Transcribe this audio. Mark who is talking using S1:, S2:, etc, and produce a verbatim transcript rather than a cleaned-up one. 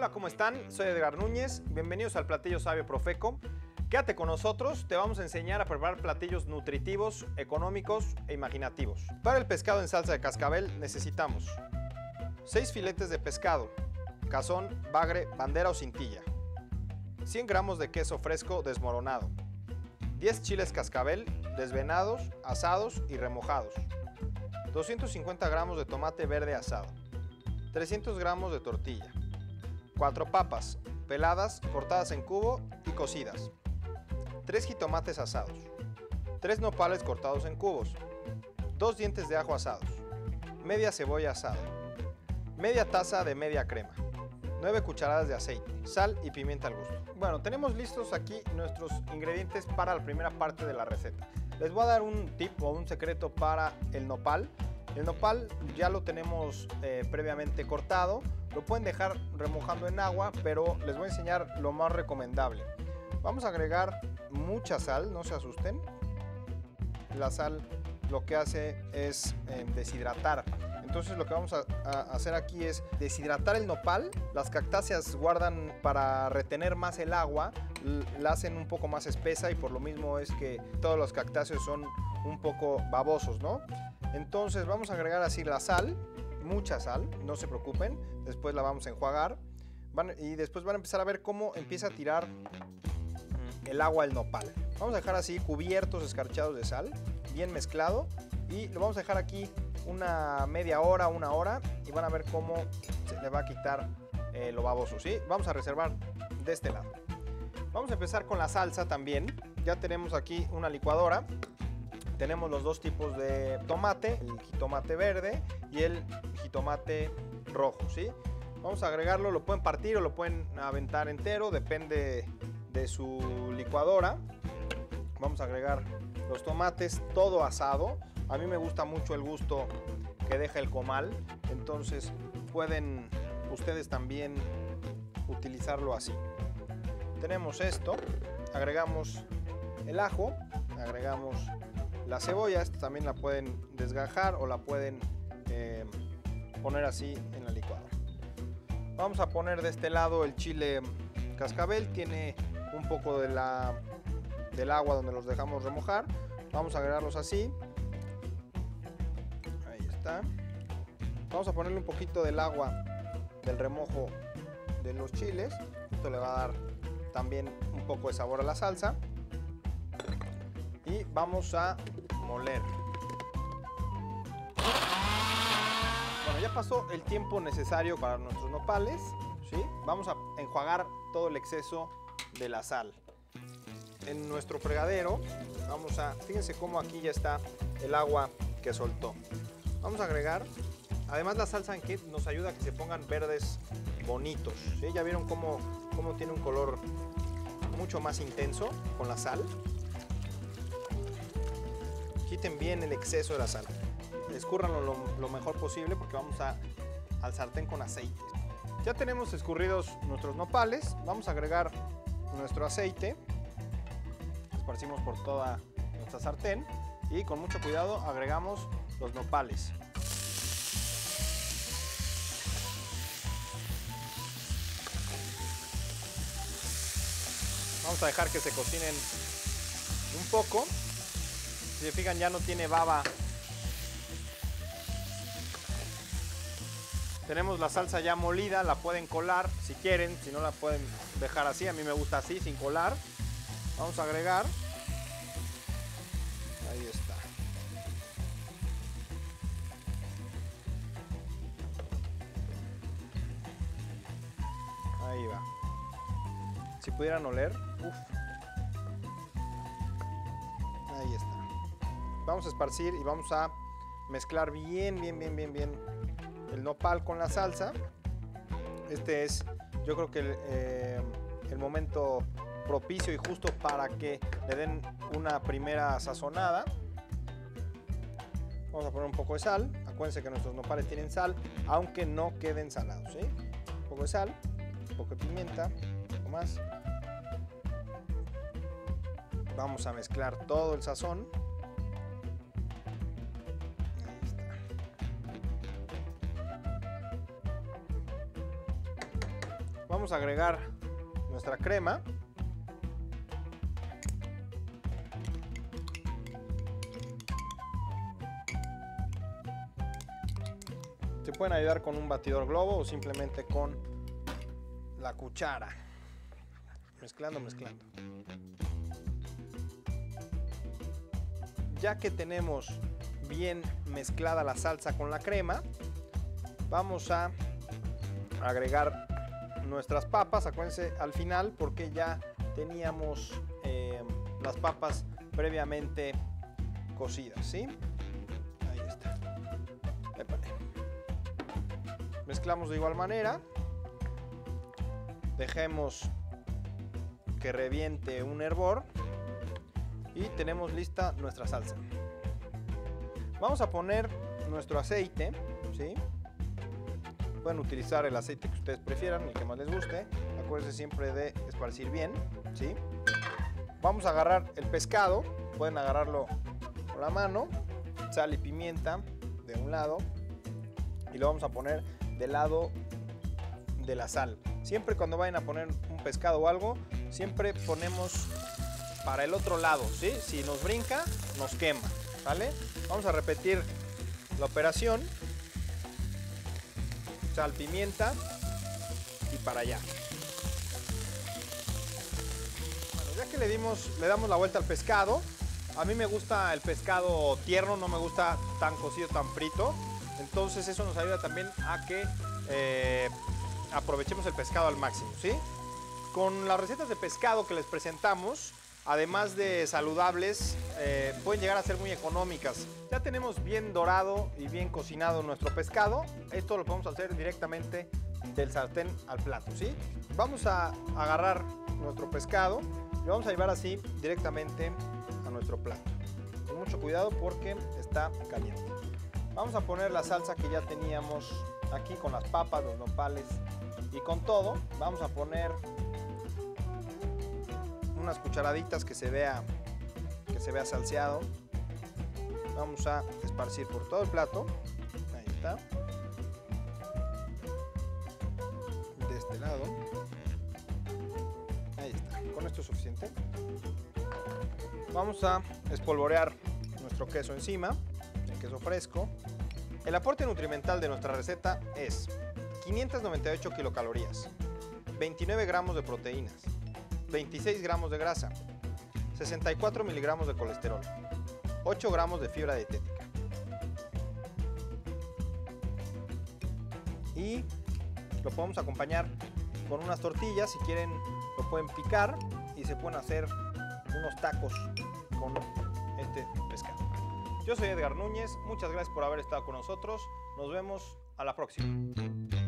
S1: Hola, ¿cómo están? Soy Edgar Núñez, bienvenidos al Platillo Sabio Profeco. Quédate con nosotros, te vamos a enseñar a preparar platillos nutritivos, económicos e imaginativos. Para el pescado en salsa de cascabel necesitamos seis filetes de pescado, cazón, bagre, bandera o cintilla, cien gramos de queso fresco desmoronado, diez chiles cascabel desvenados, asados y remojados, doscientos cincuenta gramos de tomate verde asado, trescientos gramos de tortilla, cuatro papas peladas, cortadas en cubo y cocidas, tres jitomates asados, tres nopales cortados en cubos, dos dientes de ajo asados, media cebolla asada, media taza de media crema, nueve cucharadas de aceite, sal y pimienta al gusto. Bueno, tenemos listos aquí nuestros ingredientes para la primera parte de la receta. Les voy a dar un tip o un secreto para el nopal. El nopal ya lo tenemos eh, previamente cortado, lo pueden dejar remojando en agua, pero les voy a enseñar lo más recomendable. Vamos a agregar mucha sal, no se asusten. La sal lo que hace es eh, deshidratar. Entonces lo que vamos a, a hacer aquí es deshidratar el nopal. Las cactáceas guardan para retener más el agua, la hacen un poco más espesa y por lo mismo es que todos los cactáceos son un poco babosos, ¿no? Entonces vamos a agregar así la sal, mucha sal, no se preocupen, después la vamos a enjuagar van, y después van a empezar a ver cómo empieza a tirar el agua al nopal. Vamos a dejar así cubiertos, escarchados de sal, bien mezclado y lo vamos a dejar aquí una media hora, una hora y van a ver cómo se le va a quitar eh, lo baboso, ¿sí? Vamos a reservar de este lado. Vamos a empezar con la salsa también. Ya tenemos aquí una licuadora. Tenemos los dos tipos de tomate, el jitomate verde y el jitomate rojo, ¿sí? Vamos a agregarlo, lo pueden partir o lo pueden aventar entero, depende de su licuadora. Vamos a agregar los tomates todo asado. A mí me gusta mucho el gusto que deja el comal, entonces pueden ustedes también utilizarlo así. Tenemos esto, agregamos el ajo, agregamos la cebolla, esta también la pueden desgajar o la pueden eh, poner así en la licuadora. Vamos a poner de este lado el chile cascabel, tiene un poco de la, del agua donde los dejamos remojar. Vamos a agregarlos así. Ahí está. Vamos a ponerle un poquito del agua del remojo de los chiles. Esto le va a dar también un poco de sabor a la salsa. Y vamos a moler. Bueno, ya pasó el tiempo necesario para nuestros nopales, ¿sí? Vamos a enjuagar todo el exceso de la sal. En nuestro fregadero vamos a, fíjense cómo aquí ya está el agua que soltó. Vamos a agregar, además la salsa en que nos ayuda a que se pongan verdes bonitos, ¿sí? Ya vieron cómo, cómo tiene un color mucho más intenso con la sal. Quiten bien el exceso de la sal, escúrranlo lo, lo mejor posible porque vamos a, al sartén con aceite. Ya tenemos escurridos nuestros nopales, vamos a agregar nuestro aceite, esparcimos por toda nuestra sartén y con mucho cuidado agregamos los nopales. Vamos a dejar que se cocinen un poco. Si se fijan, ya no tiene baba. Tenemos la salsa ya molida, la pueden colar si quieren, si no la pueden dejar así. A mí me gusta así, sin colar. Vamos a agregar. Ahí está. Ahí va. Si pudieran oler, uff. Ahí está. Vamos a esparcir y vamos a mezclar bien, bien, bien, bien, bien el nopal con la salsa. Este es, yo creo que el, eh, el momento propicio y justo para que le den una primera sazonada. Vamos a poner un poco de sal. Acuérdense que nuestros nopales tienen sal, aunque no queden salados, ¿sí? Un poco de sal, un poco de pimienta, un poco más. Vamos a mezclar todo el sazón. Vamos a agregar nuestra crema. Se pueden ayudar con un batidor globo o simplemente con la cuchara. Mezclando, mezclando. Ya que tenemos bien mezclada la salsa con la crema, vamos a agregar nuestras papas. Acuérdense al final porque ya teníamos eh, las papas previamente cocidas, ¿sí? Ahí está. Épale. Mezclamos de igual manera. Dejemos que reviente un hervor y tenemos lista nuestra salsa. Vamos a poner nuestro aceite, ¿sí? Pueden utilizar el aceite que ustedes prefieran, el que más les guste. Acuérdense siempre de esparcir bien, ¿sí? Vamos a agarrar el pescado, pueden agarrarlo con la mano, sal y pimienta de un lado y lo vamos a poner del lado de la sal. Siempre cuando vayan a poner un pescado o algo, siempre ponemos para el otro lado, ¿sí? Si nos brinca, nos quema, ¿vale? Vamos a repetir la operación. Sal, pimienta y para allá. Bueno, ya que le dimos, le damos la vuelta al pescado, a mí me gusta el pescado tierno, no me gusta tan cocido, tan frito. Entonces eso nos ayuda también a que eh, aprovechemos el pescado al máximo, ¿sí? Con las recetas de pescado que les presentamos, además de saludables, eh, pueden llegar a ser muy económicas. Ya tenemos bien dorado y bien cocinado nuestro pescado. Esto lo podemos hacer directamente del sartén al plato, ¿sí? Vamos a agarrar nuestro pescado y lo vamos a llevar así directamente a nuestro plato. Con mucho cuidado porque está caliente. Vamos a poner la salsa que ya teníamos aquí con las papas, los nopales y con todo. Vamos a poner unas cucharaditas que se vea que se vea salseado. Vamos a esparcir por todo el plato. Ahí está. De este lado. Ahí está. Con esto es suficiente. Vamos a espolvorear nuestro queso encima, el queso fresco. El aporte nutrimental de nuestra receta es quinientas noventa y ocho kilocalorías, veintinueve gramos de proteínas, veintiséis gramos de grasa, sesenta y cuatro miligramos de colesterol, ocho gramos de fibra dietética. Y lo podemos acompañar con unas tortillas. Si quieren lo pueden picar y se pueden hacer unos tacos con este pescado. Yo soy Edgar Núñez, muchas gracias por haber estado con nosotros. Nos vemos a la próxima.